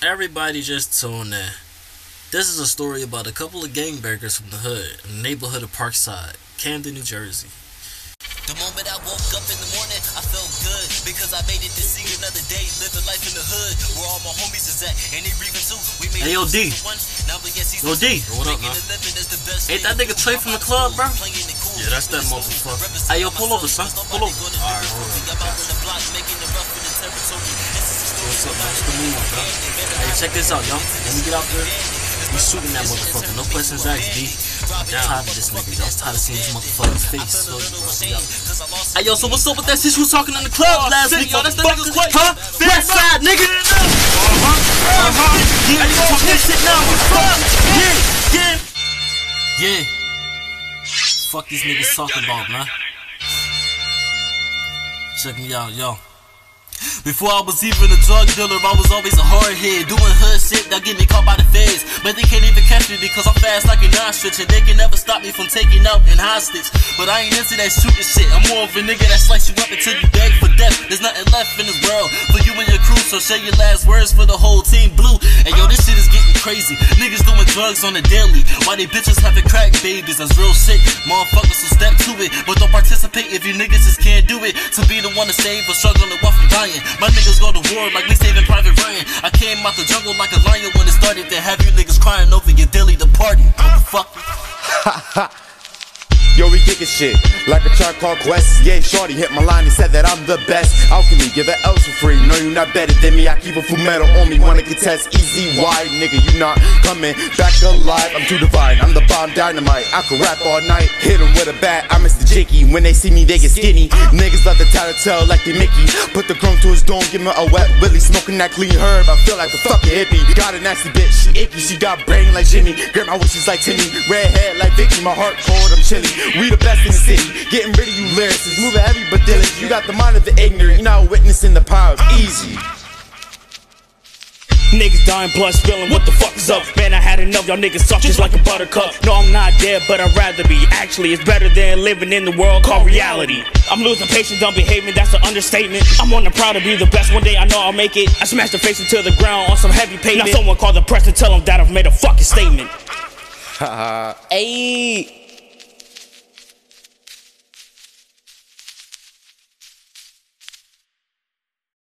Everybody just tuned in. This is a story about a couple of gangbangers from the hood, in the neighborhood of Parkside, Camden, New Jersey. The moment I woke up in the morning, I felt good because I made it to see another day, living life in the hood where all my homies is at, and they breathing too. We made hey, yo, D. Yo, D. What up, man? Ain't that nigga Trey from the club, bro? Yeah, that's that motherfucker. Hey, yo, pull over, son. Pull over. Alright, hold on. What's up, man? What's the move, bro? Hey, check this out, yo. When we get out there, we shooting that motherfucker. No questions asked, D. I'm tired of this nigga, yo. I'm tired of seeing this motherfucker's face. Hey, yo, so what's up with that shit you was talking in the club last week, yo? That's that nigga's what? Huh? West side, nigga! Yeah, you talk that shit now, Yeah. Fuck these niggas talking about, man. Check me out, yo. Before I was even a drug dealer, I was always a hardhead, doing hood shit that get me caught by the feds. But they can't even catch me because I'm fast like an ostrich, and they can never stop me from taking out an hostage. But I ain't into that shooting shit. I'm more of a nigga that slice you up until you beg for death. There's nothing left in this world for you and your crew, so say your last words for the whole team blue. And yo, this shit is getting crazy. Niggas doing drugs on the daily, while they bitches having crack babies. That's real shit. Motherfuckers will step to it, but don't participate if you niggas just can't do it. To be the one to save or struggle to walk from dying. My niggas go to war like we saving Private Ryan. I came out the jungle like a lion when it started. To have you niggas crying over your daily departed, motherfucker. Yo, we kickin' shit like a Tribe Called Quest. Yeah, shorty hit my line and said that I'm the best. Alchemy, give it else for free. No, you not better than me. I keep a full metal on me. Wanna contest easy, why? Nigga, you not coming back alive. I'm too divine, I'm the bomb dynamite. I can rap all night, hit 'em with a bat. I'm Mr. Jakey. When they see me, they get skinny. Niggas love the tattletale like they Mickey. Put the chrome to his dome, give me a wet willy. Smoking that clean herb, I feel like a fucking hippie. Got a nasty bitch, she icky. She got brain like Jimmy. Grandma wishes like Timmy. Red hair like Vicky. My heart cold, I'm chilly. We the best in the city, getting rid of you lyricists. Moving heavy but diligent, you got the mind of the ignorant. You're not witnessing the power of easy. Niggas dying, blood spilling, what the fuck is up? Man, I had enough, y'all niggas suck just like a buttercup. No, I'm not dead, but I'd rather be. Actually, it's better than living in the world called reality. I'm losing patience, dumb behaving, that's an understatement. I'm on the proud to be the best, one day I know I'll make it. I smashed the face into the ground on some heavy pavement. Now someone call the press to tell them that I've made a fucking statement. Ayy.